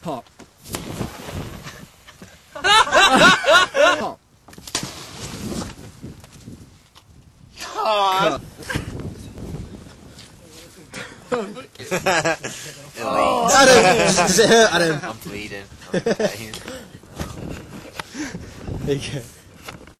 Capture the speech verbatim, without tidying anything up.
Pop. Pop. God. Oh. Adam! Does it hurt, Adam? I'm bleeding. I'm bleeding. There you go.